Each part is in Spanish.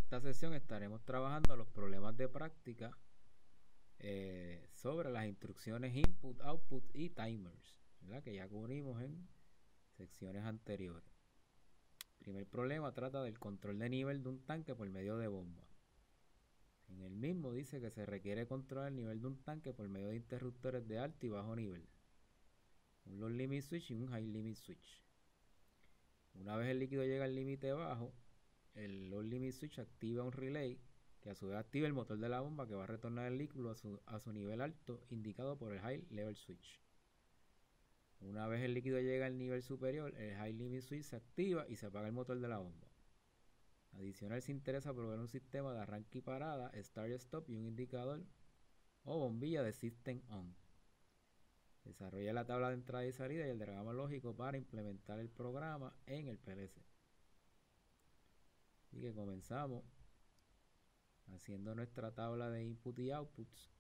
esta sesión estaremos trabajando los problemas de práctica sobre las instrucciones input, output y timers, ¿verdad? Que ya cubrimos en secciones anteriores. El primer problema trata del control de nivel de un tanque por medio de bomba. En el mismo dice que se requiere controlar el nivel de un tanque por medio de interruptores de alto y bajo nivel, un low limit switch y un high limit switch. Una vez el líquido llega al límite bajo, el low limit switch activa un relay que a su vez activa el motor de la bomba, que va a retornar el líquido a su nivel alto indicado por el high level switch. Una vez el líquido llega al nivel superior, el high limit switch se activa y se apaga el motor de la bomba. Adicional, se interesa proveer un sistema de arranque y parada, start y stop, y un indicador o bombilla de system on. Desarrolla la tabla de entrada y salida y el diagrama lógico para implementar el programa en el PLC. Así que comenzamos haciendo nuestra tabla de input y outputs.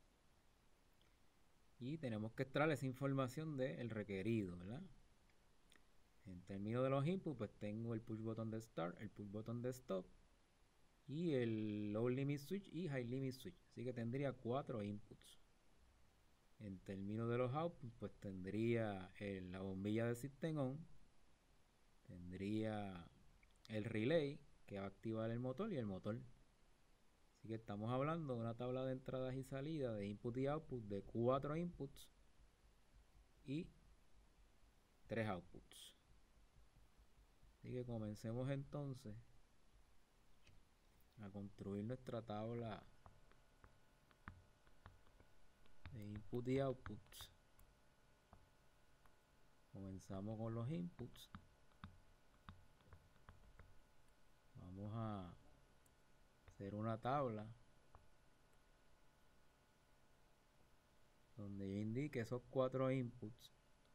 Y tenemos que extraer esa información del requerido, ¿verdad? En términos de los inputs, pues tengo el push button de start, el push button de stop y el low limit switch y high limit switch. Así que tendría 4 inputs. En términos de los outputs, pues tendría la bombilla de system on, tendría el relay que va a activar el motor y el motor. Así que estamos hablando de una tabla de entradas y salidas de input y output de 4 inputs y 3 outputs. Así que comencemos entonces a construir nuestra tabla de input y outputs. Comenzamos con los inputs. Vamos a hacer una tabla donde yo indique esos 4 inputs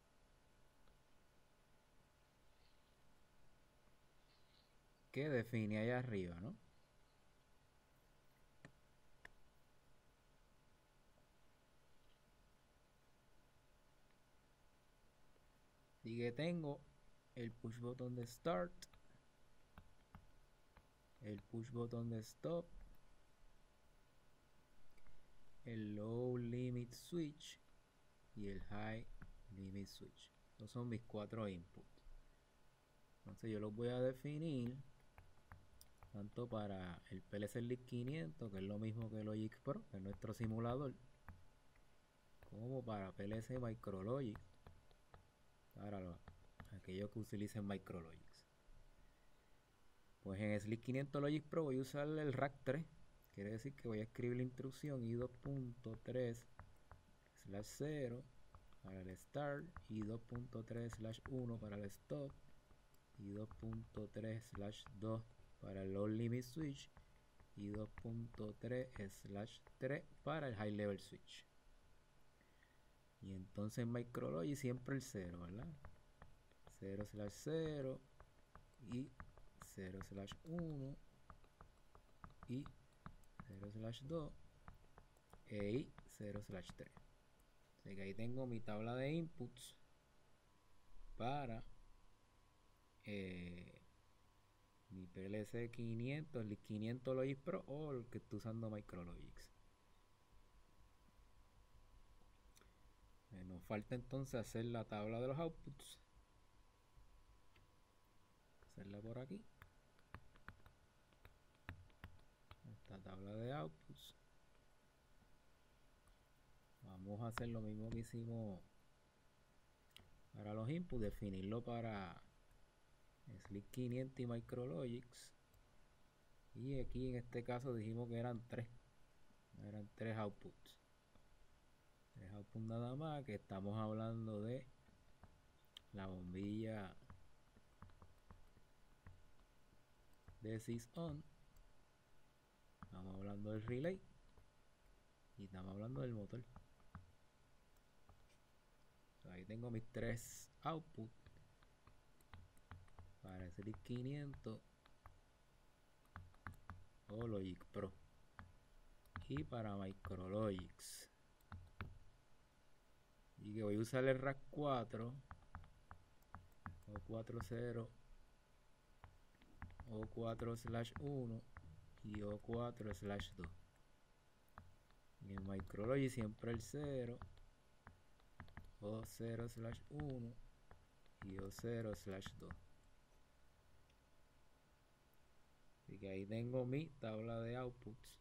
que definí allá arriba, ¿no? Y que tengo el push button de start, el push button de stop, el low limit switch y el high limit switch. Estos son mis 4 inputs. Entonces yo los voy a definir tanto para el PLC Lead 500, que es lo mismo que Logic Pro, que es nuestro simulador, como para PLC Micrologic, para aquellos que utilicen Micrologics. Pues en Slick 500 Logic Pro voy a usar el rack 3, quiere decir que voy a escribir la instrucción i2.3/0 para el start, i2.3/1 para el stop, i2.3/2 para el low limit switch y 2.3/3 para el high level switch. Y entonces en Micrologic siempre el 0, ¿verdad? 0/0 y 0/1 y 0/2 y 0/3. Así que ahí tengo mi tabla de inputs para mi PLC 500, el 500 Logic Pro o el que estoy usando Micrologics. Nos falta entonces hacer la tabla de los outputs. Hacerla por aquí. Esta tabla de outputs. Vamos a hacer lo mismo que hicimos para los inputs, definirlo para Slick 500 y Micrologics. Y aquí en este caso dijimos que eran 3 outputs. 3 outputs nada más, que estamos hablando de la bombilla de sys-on, estamos hablando del relay y estamos hablando del motor. Ahí tengo mis 3 outputs para Slick 500 o Logic Pro y para Micrologics. Y que voy a usar el rack 4 o 40 o 4/1 y O4/2. Y en Micrology siempre el 0, O0/1 y O0/2. Así que ahí tengo mi tabla de outputs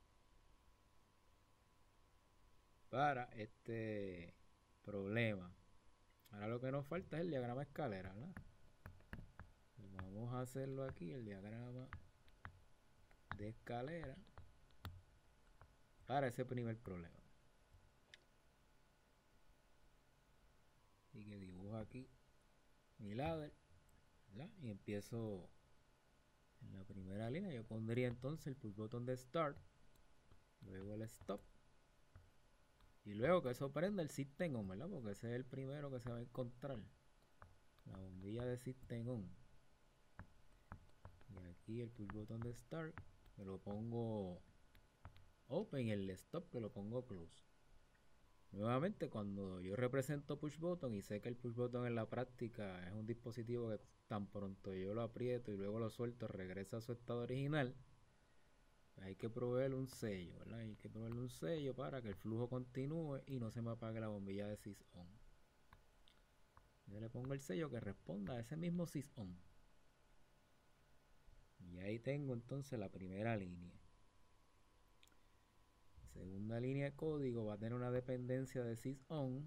para este problema. Ahora lo que nos falta es el diagrama escalera, ¿verdad? Pues vamos a hacerlo aquí, el diagrama de escalera para ese primer problema. Así que dibujo aquí mi ladder, ¿verdad? Y empiezo en la primera línea. Yo pondría entonces el push button de start, luego el stop, y luego que eso prenda el system on, ¿verdad? Porque ese es el primero que se va a encontrar, la bombilla de system on. Y aquí el push button de start que lo pongo open y el stop que lo pongo close. Nuevamente, cuando yo represento push button y sé que el push button en la práctica es un dispositivo que tan pronto yo lo aprieto y luego lo suelto regresa a su estado original, hay que proveerle un sello, ¿verdad? Hay que proveerle un sello para que el flujo continúe y no se me apague la bombilla de sys on. Yo le pongo el sello que responda a ese mismo sys on. Y ahí tengo entonces la primera línea. La segunda línea de código va a tener una dependencia de sys on.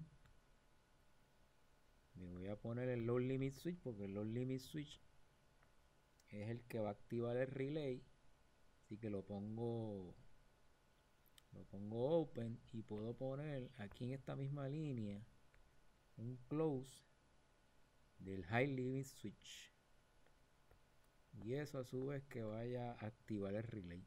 Le voy a poner el load limit switch porque el load limit switch es el que va a activar el relay. Así que lo pongo open y puedo poner aquí en esta misma línea un close del high limit switch. Y eso a su vez que vaya a activar el relay.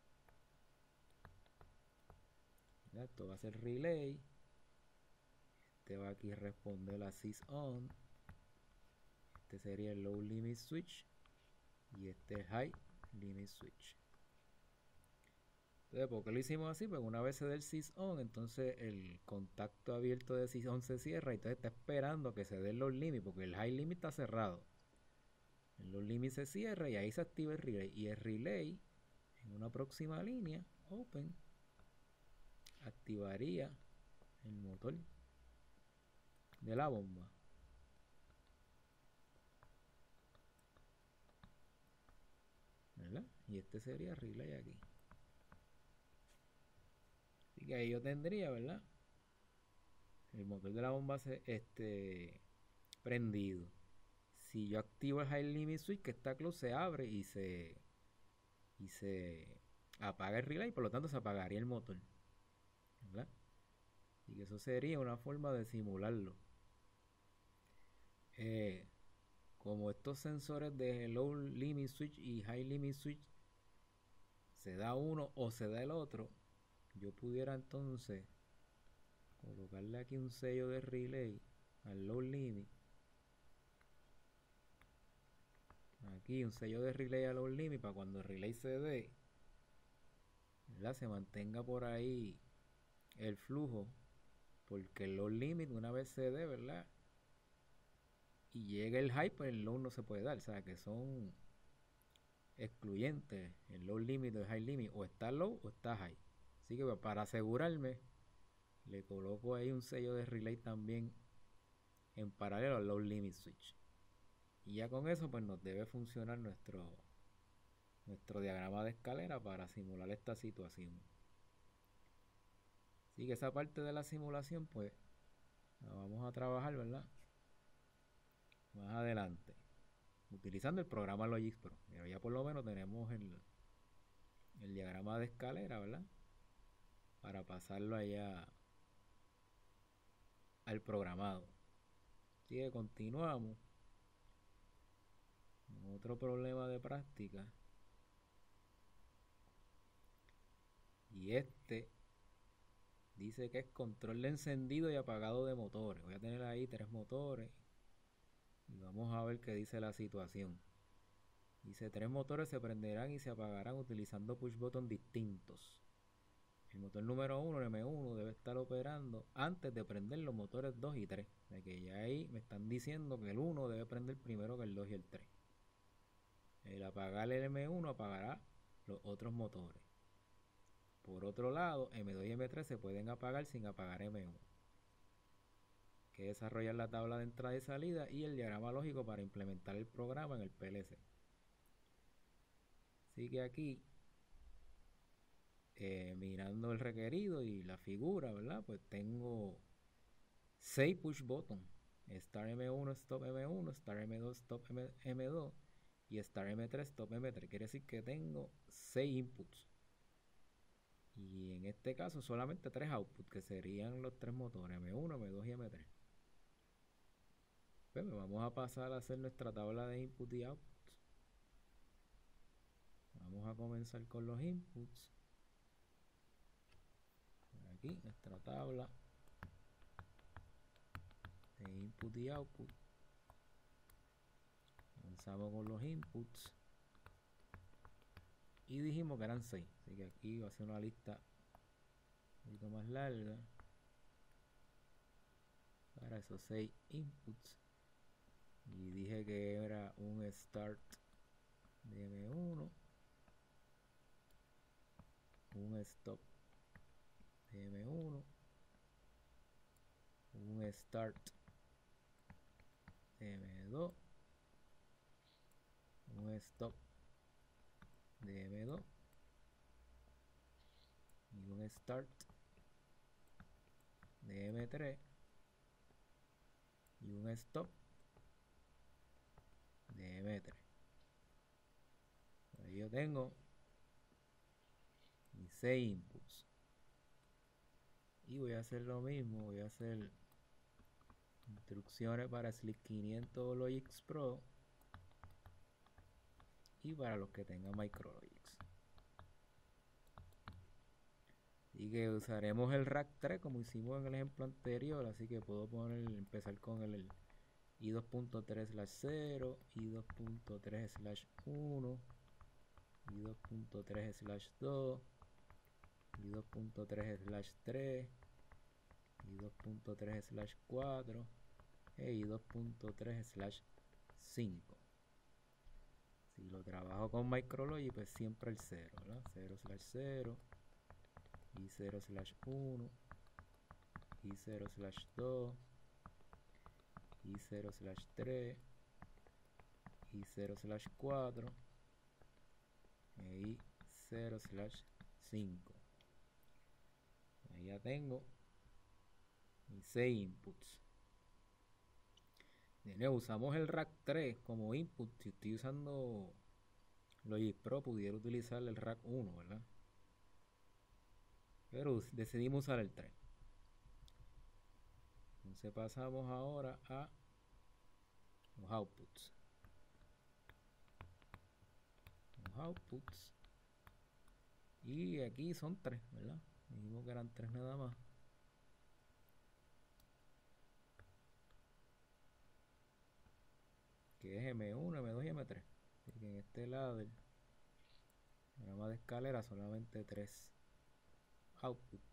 Esto va a ser relay. Este va aquí a responder a sys on. Este sería el low limit switch. Y este es high limit switch. Entonces, ¿por qué lo hicimos así? Pues una vez se dé el sys on, entonces el contacto abierto de sys on se cierra y entonces está esperando que se den los limits porque el high limit está cerrado. En los limits se cierra y ahí se activa el relay. Y el relay, en una próxima línea, open, activaría el motor de la bomba. ¿Verdad? Y este sería el relay aquí. Así que ahí yo tendría, ¿verdad? El motor de la bomba prendido. Si yo activo el high limit switch que está close, se abre y se apaga el relay, por lo tanto se apagaría el motor, ¿verdad? Y que eso sería una forma de simularlo. Como estos sensores de low limit switch y high limit switch se da uno o se da el otro, yo pudiera entonces colocarle aquí un sello de relay al low limit, aquí un sello de relay al low limit para cuando el relay se dé, ¿verdad? Se mantenga por ahí el flujo, porque el low limit una vez se dé, ¿verdad? Y llega el high, pues el low no se puede dar, o sea que son excluyentes, el low limit o el high limit, o está low o está high. Así que para asegurarme, le coloco ahí un sello de relay también en paralelo al low limit switch. Y ya con eso pues nos debe funcionar nuestro diagrama de escalera para simular esta situación. Así que esa parte de la simulación pues la vamos a trabajar, ¿verdad? Más adelante, utilizando el programa Logic Pro. Pero ya por lo menos tenemos el diagrama de escalera, ¿verdad? Para pasarlo allá al programado. Así que continuamos con otro problema de práctica. Y este dice que es control de encendido y apagado de motores. Voy a tener ahí 3 motores y vamos a ver qué dice la situación. Dice 3 motores se prenderán y se apagarán utilizando push button distintos. El motor número 1, el M1, debe estar operando antes de prender los motores 2 y 3. De que ya ahí me están diciendo que el 1 debe prender primero que el 2 y el 3. El apagar el M1 apagará los otros motores. Por otro lado, M2 y M3 se pueden apagar sin apagar M1. Hay que desarrollar la tabla de entrada y salida y el diagrama lógico para implementar el programa en el PLC. Así que aquí, mirando el requerido y la figura, ¿verdad? Pues tengo 6 push buttons. Start M1, Stop M1, Start M2, Stop M2 y Start M3, Stop M3. Quiere decir que tengo 6 inputs. Y en este caso solamente 3 outputs, que serían los 3 motores, M1, M2 y M3. Pues vamos a pasar a hacer nuestra tabla de input y outputs. Vamos a comenzar con los inputs. Por aquí, nuestra tabla de input y output. Comenzamos con los inputs. Y dijimos que eran 6. Así que aquí va a ser una lista un poquito más larga para esos 6 inputs. Y dije que era un start de M1, un stop de M1, un start de M2, un stop de M2 y un start de M3 y un stop de M3. Ahí yo tengo mis 6 inputs. Y voy a hacer lo mismo, voy a hacer instrucciones para SLC 500 Logix Pro y para los que tengan MicroLogix. Así que usaremos el rack 3 como hicimos en el ejemplo anterior, así que puedo empezar con el i2.3/0, i2.3/1, i2.3/2, i2.3/3, i2.3/4 e i2.3/5. Si lo trabajo con MicroLogic, pues siempre el 0, ¿verdad? 0/0, i0/1, i0/2, i0/3, i0/4 e i0/5. Ahí ya tengo mis 6 inputs. De nuevo, usamos el rack 3 como input. Si estoy usando Logic Pro, pudiera utilizar el rack 1, ¿verdad? Pero decidimos usar el 3. Entonces pasamos ahora a los outputs. Y aquí son 3, ¿verdad? Dijimos que eran 3 nada más. Que es M1, M2 y M3. Así que en este lado del diagrama de escalera solamente 3 outputs.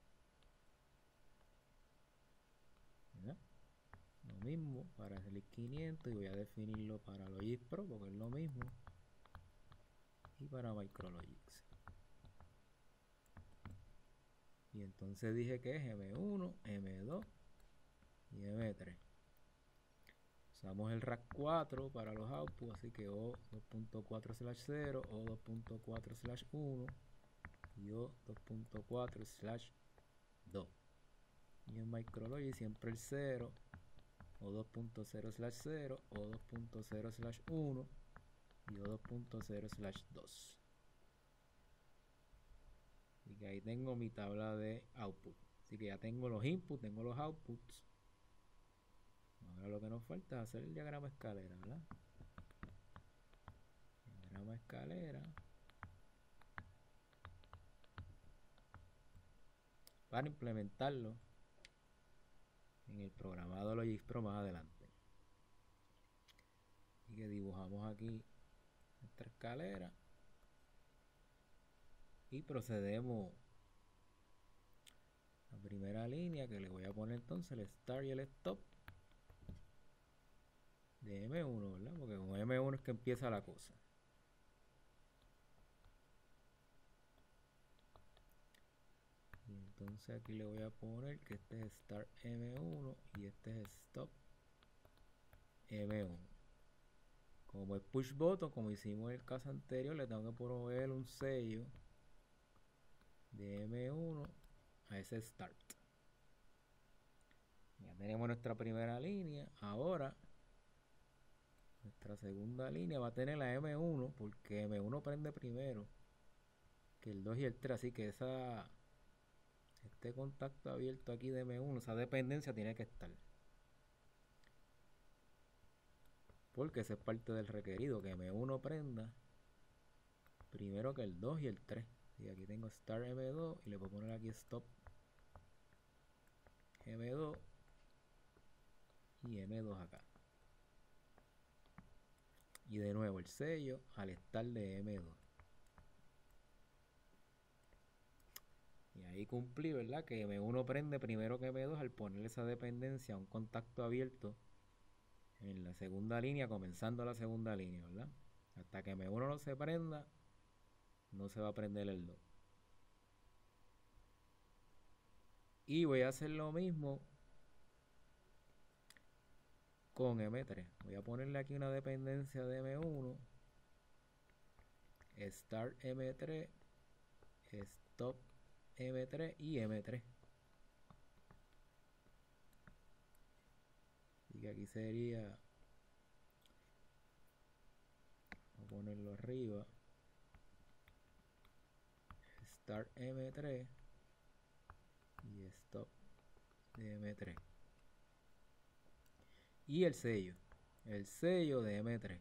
¿Verdad? Lo mismo para el 500 y voy a definirlo para Logic Pro porque es lo mismo. Y para MicroLogix. Y entonces dije que es M1, M2 y M3. Usamos el rack 4 para los outputs, así que O2.4/0, O2.4/1 y O2.4/2. Y en MicroLogic siempre el 0, O2.0/0, O2.0/1 y O2.0/2. Así que ahí tengo mi tabla de output. Así que ya tengo los inputs, tengo los outputs. Ahora lo que nos falta es hacer el diagrama escalera, ¿verdad? Diagrama escalera. Para implementarlo en el programado Logic Pro más adelante. Así que dibujamos aquí nuestra escalera. Y procedemos a la primera línea que le voy a poner entonces el start y el stop de M1, ¿verdad? Porque con M1 es que empieza la cosa. Entonces aquí le voy a poner que este es Start M1 y este es Stop M1. Como es push button, como hicimos en el caso anterior, le tengo que proveer un sello de M1 a ese Start. Ya tenemos nuestra primera línea. Ahora nuestra segunda línea va a tener la M1 porque M1 prende primero que el 2 y el 3, así que este contacto abierto aquí de M1, esa dependencia tiene que estar, porque ese es parte del requerido, que M1 prenda primero que el 2 y el 3. Y aquí tengo Start M2 y le puedo poner aquí Stop M2 y M2 acá. Y de nuevo el sello al Start de M2. Y ahí cumplí, ¿verdad? Que M1 prende primero que M2 al poner esa dependencia a un contacto abierto en la segunda línea, comenzando la segunda línea, ¿verdad? Hasta que M1 no se prenda, no se va a prender el 2. Y voy a hacer lo mismo con M3. Voy a ponerle aquí una dependencia de M1, Start M3, Stop M3 y M3. Así que aquí sería, voy a ponerlo arriba, Start M3 y Stop M3. Y el sello de M3.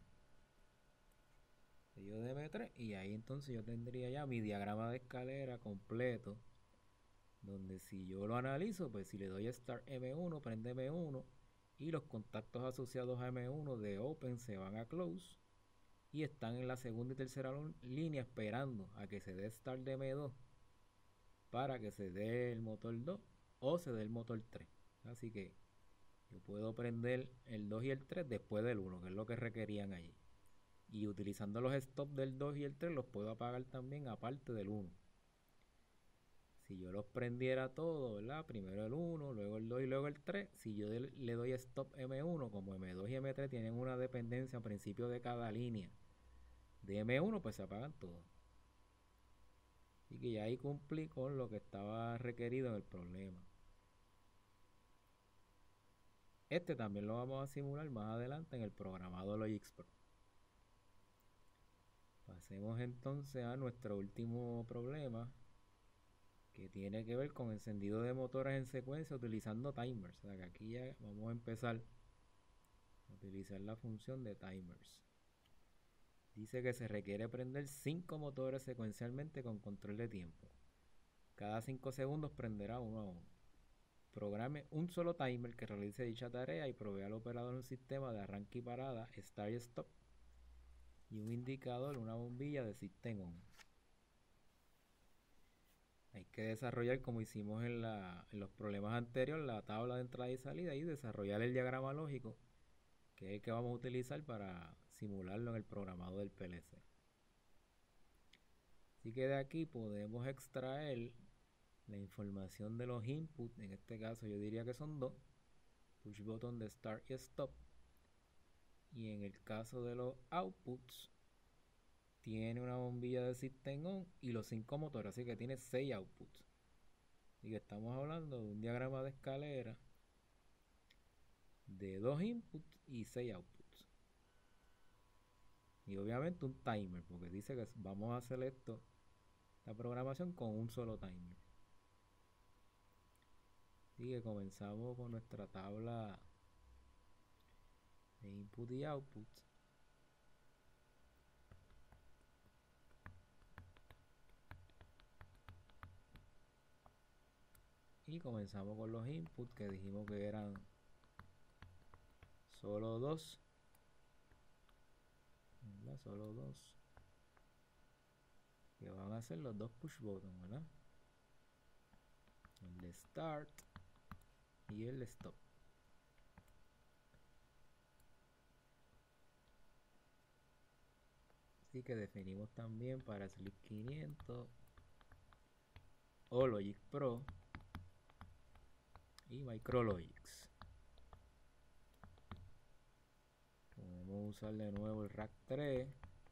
Sello de M3. Y ahí entonces yo tendría ya mi diagrama de escalera completo. Donde si yo lo analizo, pues si le doy a Start M1, prende M1. Y los contactos asociados a M1 de Open se van a Close. Y están en la segunda y tercera línea esperando a que se dé Start de M2. Para que se dé el motor 2 o se dé el motor 3. Así que yo puedo prender el 2 y el 3 después del 1, que es lo que requerían allí. Y utilizando los stops del 2 y el 3 los puedo apagar también aparte del 1. Si yo los prendiera todos, ¿verdad? Primero el 1, luego el 2 y luego el 3. Si yo le doy stop M1, como M2 y M3 tienen una dependencia a principio de cada línea de M1, pues se apagan todos. Así que ya ahí cumplí con lo que estaba requerido en el problema. Este también lo vamos a simular más adelante en el programado Logic Pro. Pasemos entonces a nuestro último problema, que tiene que ver con encendido de motores en secuencia utilizando timers. O sea que aquí ya vamos a empezar a utilizar la función de timers. Dice que se requiere prender 5 motores secuencialmente con control de tiempo. Cada 5 segundos prenderá uno a uno. Programe un solo timer que realice dicha tarea y provea al operador un sistema de arranque y parada, start y stop, y un indicador, una bombilla de System On. Hay que desarrollar, como hicimos en los problemas anteriores, la tabla de entrada y salida y desarrollar el diagrama lógico, que es el que vamos a utilizar para simularlo en el programado del PLC. Así que de aquí podemos extraer la información de los inputs. En este caso yo diría que son dos: push button de start y stop. Y en el caso de los outputs, tiene una bombilla de System On y los 5 motores, así que tiene 6 outputs. Así que estamos hablando de un diagrama de escalera de 2 inputs y 6 outputs. Y obviamente un timer, porque dice que vamos a hacer la programación con un solo timer. Así que comenzamos con nuestra tabla de input y output. Y comenzamos con los inputs, que dijimos que eran solo dos, ¿verdad? Solo dos, que van a ser los dos push buttons, ¿verdad? El de start y el de stop. Así que definimos también para Slick 500 o Logic Pro y Micrologics. Podemos usar de nuevo el rack 3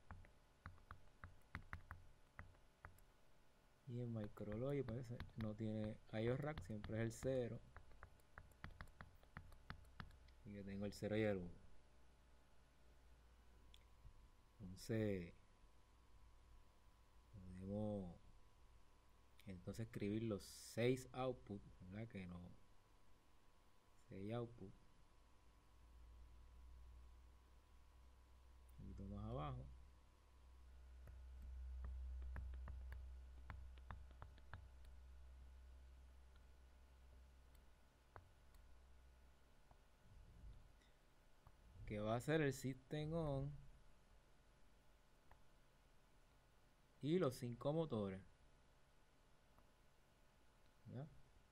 y en Micrologics parece no tiene IO rack, siempre es el 0, y que tengo el 0 y el 1. Entonces podemos escribir los 6 output, ¿verdad? Que no, 6 output un poquito más abajo. Que va a ser el System On y los 5 motores, ¿ya?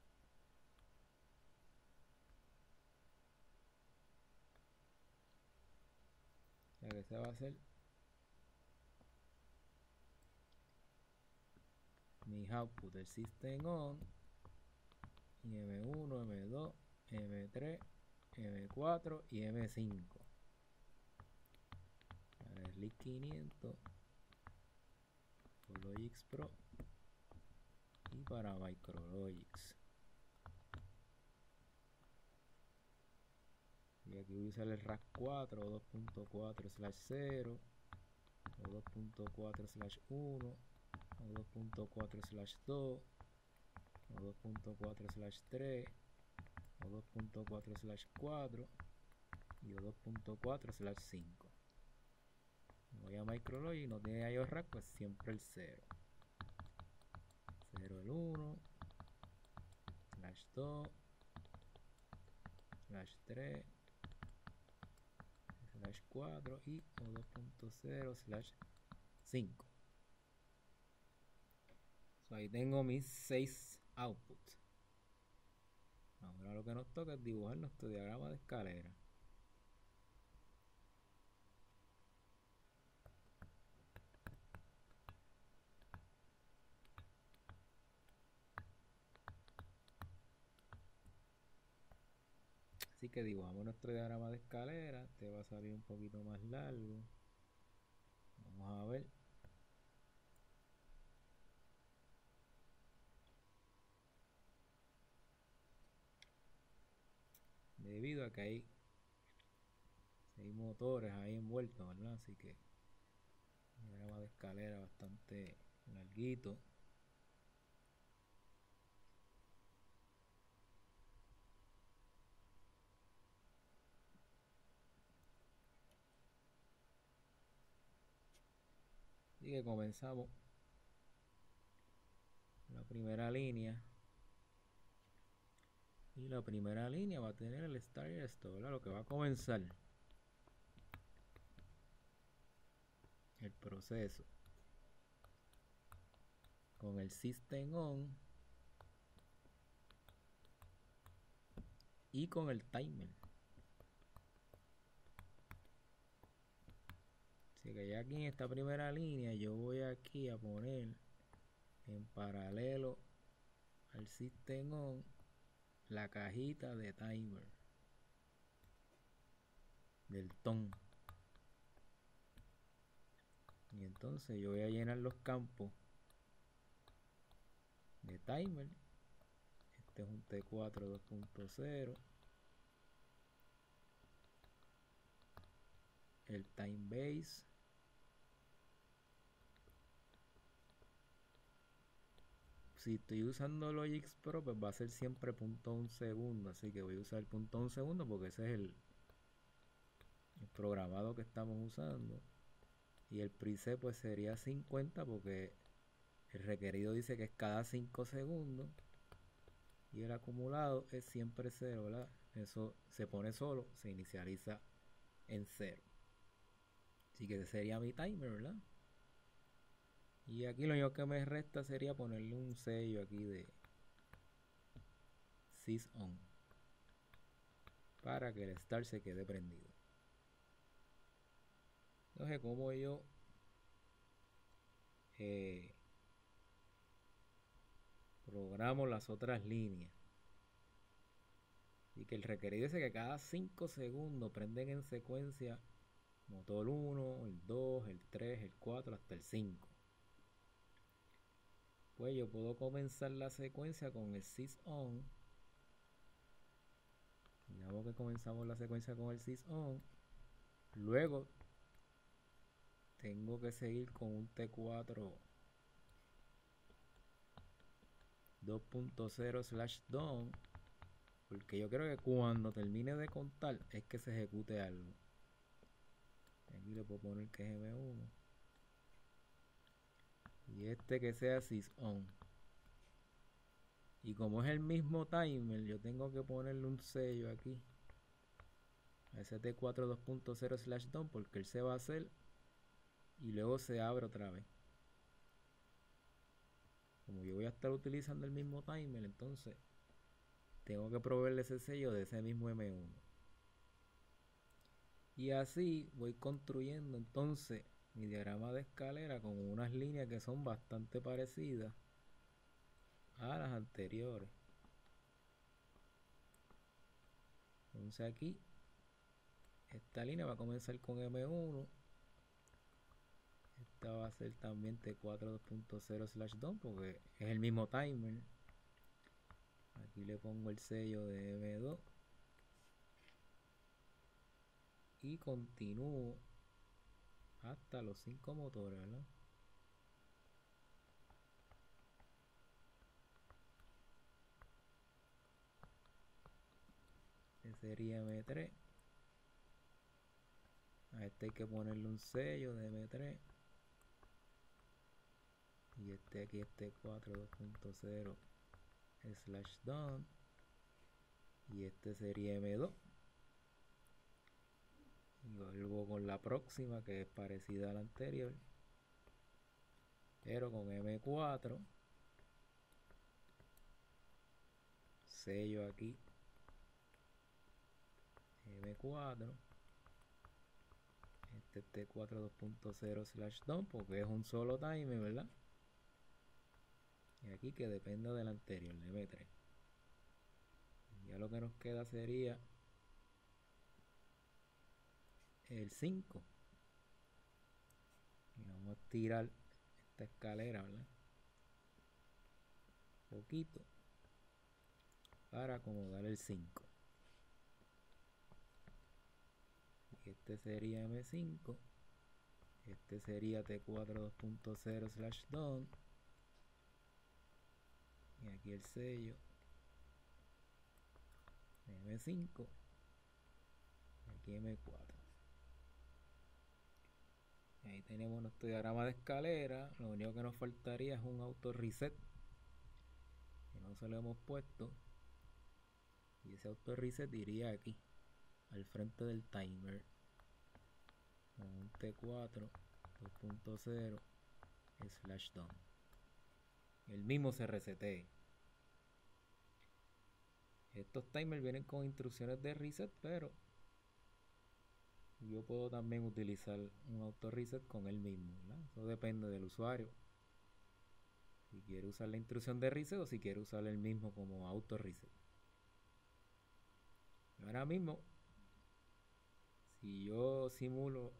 O sea que ese va a ser mi output, el System On y M1, M2, M3, M4 y M5 para el LIC 500, Logix Pro y para Micrologics. Y aquí voy a usar el rack 4 o 2.4/0 o 2.4/1 o 2.4/2 o 2.4/3 o 2.4/4 y o 2.4/5. Voy a Micrologics, no tiene IO rack, pues siempre el 0. 0 el 1, /2, /3, /4 y o 2.0/5. So, ahí tengo mis 6 outputs. Ahora lo que nos toca es dibujar nuestro diagrama de escalera. Así que dibujamos nuestro diagrama de escalera. Este va a salir un poquito más largo. Vamos a ver. Debido a que hay 6 motores ahí envueltos, ¿verdad? Así que el diagrama de escalera bastante larguito. Así que comenzamos la primera línea. Y la primera línea va a tener el start y el stop, ¿verdad? Lo que va a comenzar el proceso con el System On y con el timer. Así que ya aquí en esta primera línea yo voy aquí a poner en paralelo al System On la cajita de timer del ton. Y entonces yo voy a llenar los campos de timer. Este es un T4 2.0. El time base. Si estoy usando Logix Pro, pues va a ser siempre .1 segundo. Así que voy a usar .1 segundo porque ese es el programado que estamos usando. Y el preset pues sería 50 porque el requerido dice que es cada 5 segundos. Y el acumulado es siempre 0, ¿verdad? Eso se pone solo, se inicializa en 0. Así que ese sería mi timer, ¿verdad? Y aquí lo único que me resta sería ponerle un sello aquí de Sys On para que el start se quede prendido. Entonces, como yo programo las otras líneas. Así que el requerido dice que cada 5 segundos prenden en secuencia motor 1, el 2, el 3, el 4 hasta el 5. Pues yo puedo comenzar la secuencia con el sys on. Digamos que comenzamos la secuencia con el sys on. Luego tengo que seguir con un T4 2.0/done, porque yo creo que cuando termine de contar es que se ejecute algo. Aquí le puedo poner que es M1 y este que sea sys-on. Y como es el mismo timer, yo tengo que ponerle un sello aquí a ese T4 2.0/done, porque él se va a hacer y luego se abre otra vez. Como yo voy a estar utilizando el mismo timer, entonces tengo que proveerle ese sello de ese mismo M1. Y así voy construyendo entonces mi diagrama de escalera con unas líneas que son bastante parecidas a las anteriores. Entonces aquí esta línea va a comenzar con M1. Esta va a ser también T4 2.0/done porque es el mismo timer. Aquí le pongo el sello de M2 y continúo hasta los 5 motores, ¿verdad? Este sería M3. A este hay que ponerle un sello de M3. Y este aquí es T4 2.0/done. Y este sería M2. Y vuelvo con la próxima, que es parecida a la anterior, pero con M4. Sello aquí M4. Este es T4 2.0/done porque es un solo timer, ¿verdad? Y aquí que dependa del anterior, de M3. Y ya lo que nos queda sería el 5. Y vamos a tirar esta escalera, ¿verdad? Un poquito para acomodar el 5. Y este sería M5. Este sería T4 2.0/done. Y aquí el sello M5. Y aquí M4. Y ahí tenemos nuestro diagrama de escalera. Lo único que nos faltaría es un auto reset, que no se lo hemos puesto. Y ese auto reset iría aquí, al frente del timer, con un T4 2.0/done. El mismo se resete. Estos timers vienen con instrucciones de reset, pero yo puedo también utilizar un auto reset con el mismo, ¿verdad? Eso depende del usuario, si quiere usar la instrucción de reset o si quiere usar el mismo como auto reset. Ahora mismo, si yo simulo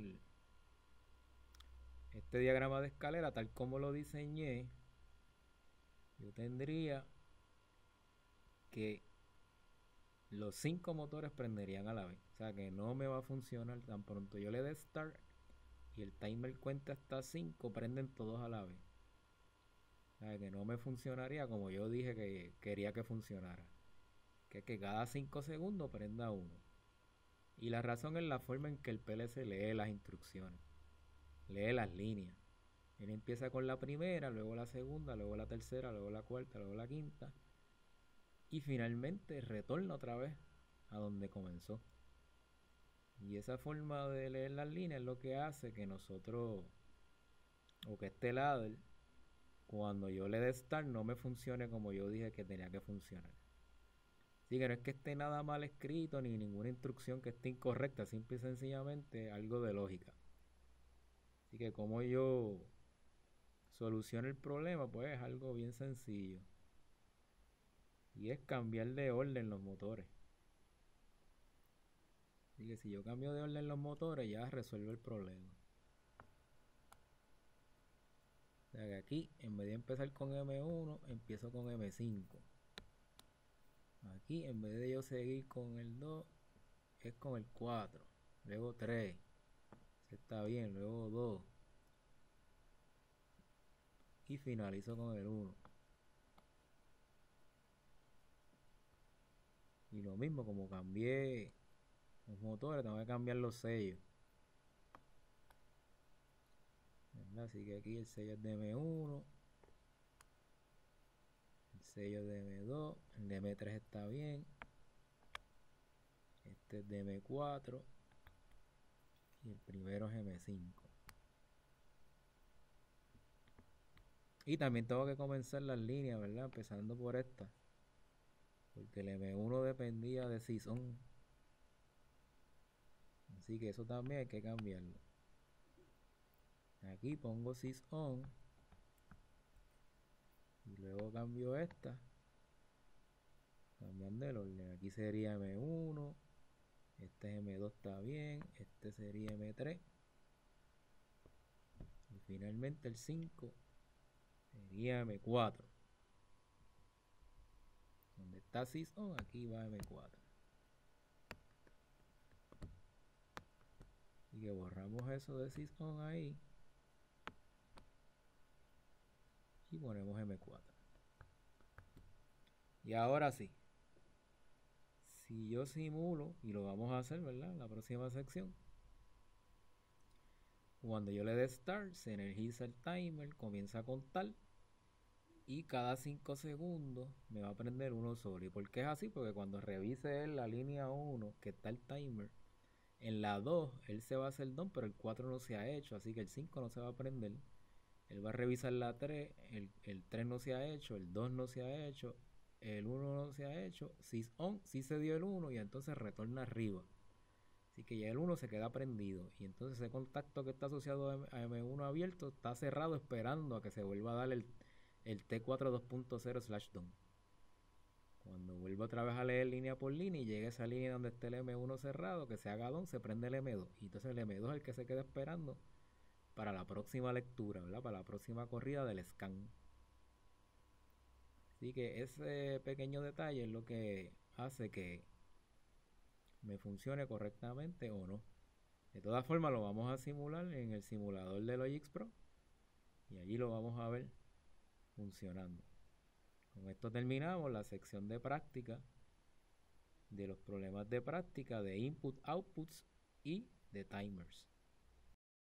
este diagrama de escalera tal como lo diseñé, yo tendría que los 5 motores prenderían a la vez. O sea que no me va a funcionar tan pronto yo le dé start y el timer cuenta hasta 5, prenden todos a la vez. O sea que no me funcionaría como yo dije que quería que funcionara, que es que cada 5 segundos prenda uno. Y la razón es la forma en que el PLC lee las instrucciones, lee las líneas. Él empieza con la primera, luego la segunda, luego la tercera, luego la cuarta, luego la quinta. Y finalmente retorna otra vez a donde comenzó. Y esa forma de leer las líneas es lo que hace que nosotros, o que este ladder, cuando yo le dé start, no me funcione como yo dije que tenía que funcionar. Así que no es que esté nada mal escrito ni ninguna instrucción que esté incorrecta, simple y sencillamente algo de lógica. Así que como yo soluciono el problema, pues es algo bien sencillo. Y es cambiar de orden los motores. Así que si yo cambio de orden los motores, ya resuelve el problema. O sea que aquí, en vez de empezar con M1, empiezo con M5. Aquí, en vez de yo seguir con el 2, es con el 4. Luego 3. Ese está bien. Luego 2. Y finalizo con el 1. Y lo mismo, como cambié los motores, tengo que cambiar los sellos. ¿Verdad? Así que aquí el sello es de M1. El sello de M2. El de M3 está bien. Este es de M4. Y el primero es M5. Y también tengo que comenzar las líneas, ¿verdad? Empezando por esta. Porque el M1 dependía de SysOn. Así que eso también hay que cambiarlo. Aquí pongo SysOn. Y luego cambio esta. Cambiando el orden. Aquí sería M1. Este es M2, está bien. Este sería M3. Y finalmente el 5 sería M4. Donde está SysOn, aquí va M4. Y que borramos eso de SysOn ahí. Y ponemos M4. Y ahora sí. Si yo simulo, y lo vamos a hacer, ¿verdad? En la próxima sección. Cuando yo le dé Start, se energiza el timer, comienza a contar. Y cada 5 segundos me va a prender uno solo. ¿Y por qué es así? Porque cuando revise él la línea 1, que está el timer, en la 2 él se va a hacer down, pero el 4 no se ha hecho, así que el 5 no se va a prender. Él va a revisar la 3, el 3 no se ha hecho, el 2 no se ha hecho, el 1 no se ha hecho, SysOn sí se dio el 1 y entonces retorna arriba. Así que ya el 1 se queda prendido y entonces ese contacto que está asociado a M1 abierto está cerrado esperando a que se vuelva a dar el T4 2.0/DOM. Cuando vuelva otra vez a leer línea por línea y llegue a esa línea donde esté el M1 cerrado, que se haga DOM, se prende el M2. Y entonces el M2 es el que se queda esperando para la próxima lectura, ¿verdad? Para la próxima corrida del scan. Así que ese pequeño detalle es lo que hace que me funcione correctamente o no. De todas formas lo vamos a simular en el simulador de Logix Pro y allí lo vamos a ver funcionando. Con esto terminamos la sección de práctica de los problemas de práctica de input, outputs y de timers.